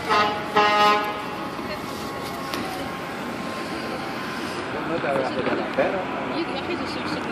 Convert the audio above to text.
Non te aveva dato la pera? Io credo sia